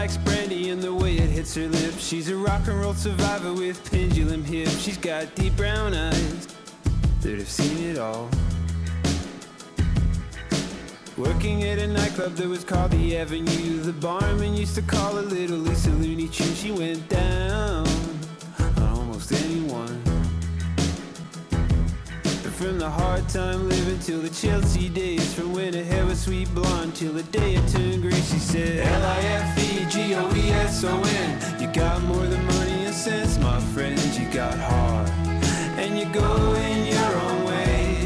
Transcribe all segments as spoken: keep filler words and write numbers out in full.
likes brandy and the way it hits her lips. She's a rock and roll survivor with pendulum hips. She's got deep brown eyes that have seen it all. Working at a nightclub that was called the Avenue. The barman used to call her Little Lisa Looney Tune. She went down on almost anyone. From the hard time living till the Chelsea days, from when her hair was sweet blonde till the day it turned gray. She said L I F E G O E S O N. You got more than money and sense, my friend. You got heart and you go in your own way.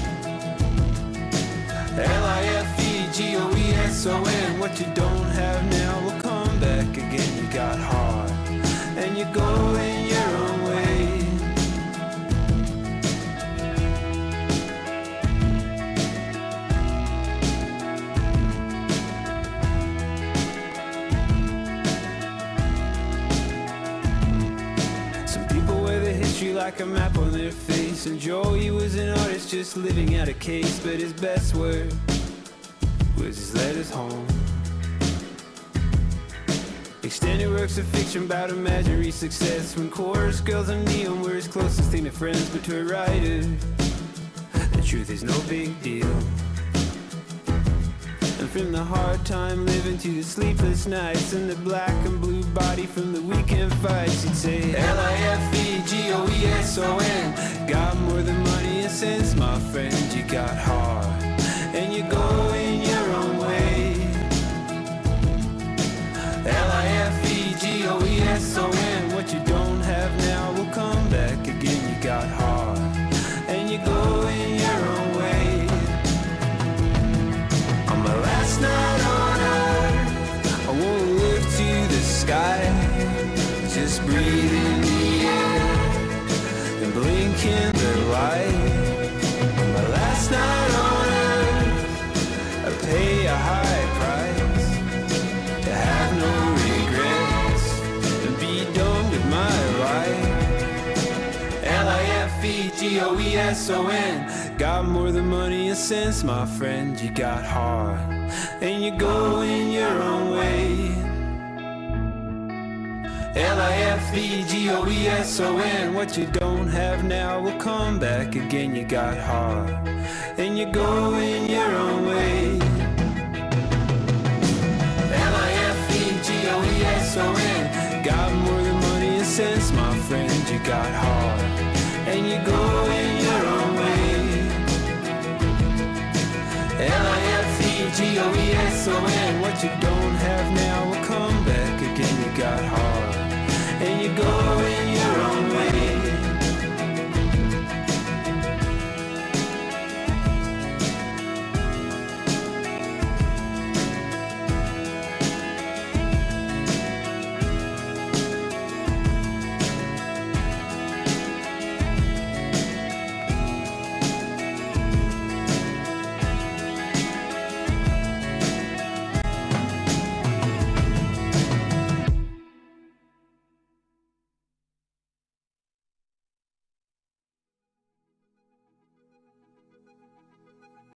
L I F E G O E S O N. What you don't have now will come back again. You got heart and you go in your own way. Like a map on their face. And Joey was an artist just living out a case, but his best work was his letters home. Extended works of fiction about imaginary success, when chorus girls and neon were his closest thing to friends. But to a writer, the truth is no big deal. And from the hard time living to the sleepless nights, and the black and blue body from the weekend fights, he'd say L I F E G O E S O N. Got more than money and sense, my friend. You got heart and you go in your own way. L I F E G O E S O N. What you don't have now will come back again. You got heart and you go in your own way. On my last night on earth, I won't look to the sky, just breathe in the air and blink in the light. On my last night on earth, I pay a high price to have no regrets and be done with my life. L I F E G O E S O N. Got more than money and sense, my friend. You got heart and you go in your own way. L I F E G O E S O N. What you don't have now will come back again. You got heart and you go in your own way. L I F E G O E S O N. Got more than money and sense, my friend. You got heart and you go in your own way. L I F E G O E S O N. What you don't have now